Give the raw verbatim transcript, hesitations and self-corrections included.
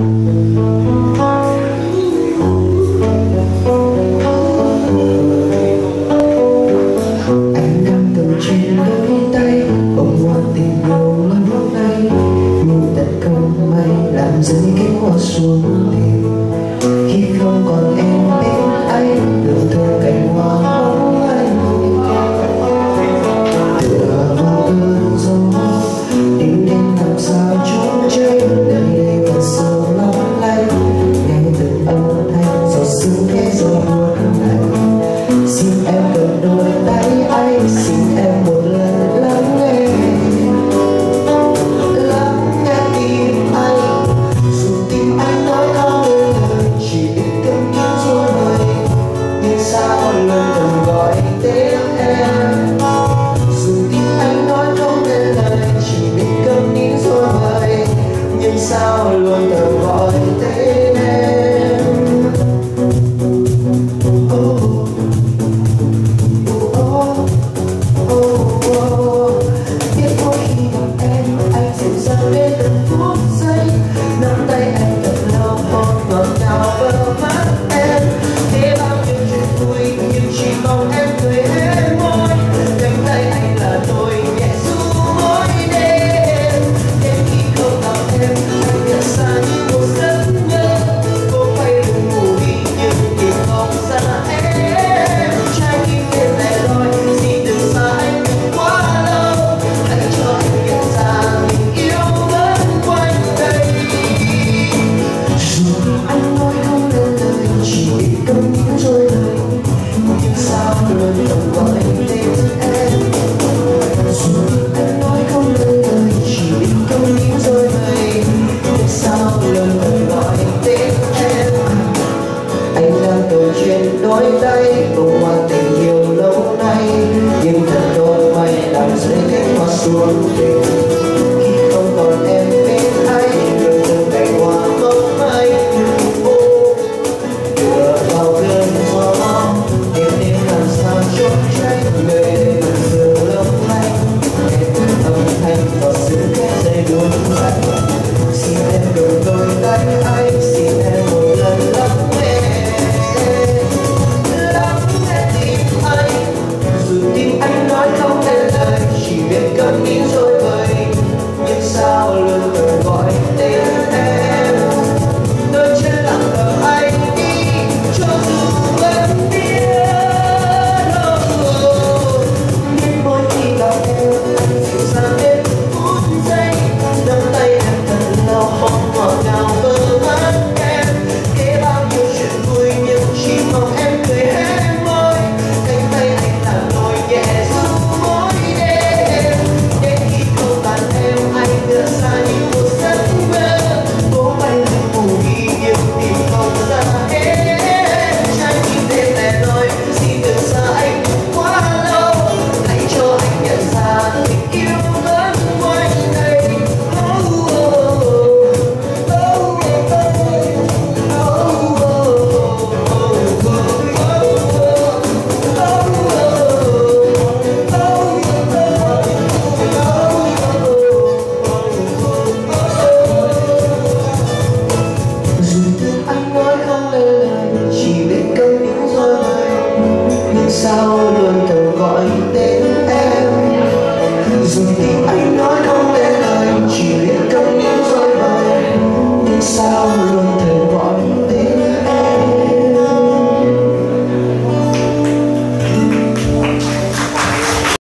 rơi cánh hoa xuống tìm khi không còn em bên anh, đường thương cánh hoa bóng anh tựa vào cơn gió tìm đến làm sao trốn tránh nơi đây vẫn sâu lắm lạnh, nghe từng âm thanh giọt sương khẽ gió buốt lạnh. Xin em cầm đôi tay anh, xin em một lần lắng nghe sao luôn thầm gọi tên em. Oh, oh, oh, oh, oh. Biết mỗi khi gặp em, anh dịu dàng đến từng phút giây, nắm tay anh thật lâu, hôn ngọt ngào vào mắt em. Thế bao nhiêu chuyện vui nhưng chỉ mong em cười hết môi, cánh tay anh là tôi nhẹ ru mỗi đêm. Đến khi không gặp em xa như một giấc mơ, cô quay lưng ngủ đi nhưng tìm không ra em. Trái tim em lẻ loi, xin đừng xa anh quá lâu, hãy cho anh nhận ra tình yêu vẫn quanh đây. Dù anh nói không nên lời, chỉ biết câm nín rồi lời, nhưng sao luôn thầm gọi tên em. Dù anh nói không nên lời, chỉ biết câm nín rồi lời, sao lần lần gọi tên em. Anh đang câu chuyện đôi tay bông hoa tình yêu lâu nay, nhưng thật đôi mây làm rơi cánh hoa xuống tình. Khi không còn em bên anh, đường từng cánh hoa bóng anh tựa vào cơn gió đêm đêm làm sao trốn tránh về giường lấp lánh, nghe từng âm thanh giọt sương khẽ rơi buồn lạnh. Xin em cầm đôi tay anh, xin em một lần lắng nghe lắng nghe tim anh. Dù tim anh nói không nên lời, chỉ biết cất nín rồi vơi, nhưng sao luôn cần gọi tên em. Nơi trên lặng thầm anh đi, cho dù vẫn biết oh, nhưng mỗi khi gặp em anh dịu dàng đến phút giây, nắm tay em thật lâu, hôn ngọt ngào vào mắt em. Kể bao nhiêu chuyện vui nhưng chỉ mong em cười hết môi, cánh tay anh là nỗi nhẹ ru mỗi đêm. Đến khi không còn em, anh tựa xa như một giấc mơ, cố bay lên ngủ đi nhưng tìm không ra hết. Trái tim em lẻ loi, xin đừng xa anh quá lâu, hãy cho anh nhận ra tình yêu vẫn quanh đây. Sao luôn thầm gọi tên em. Dù tim anh nói không nên lời, chỉ biết câm nín rồi vời, nhưng sao luôn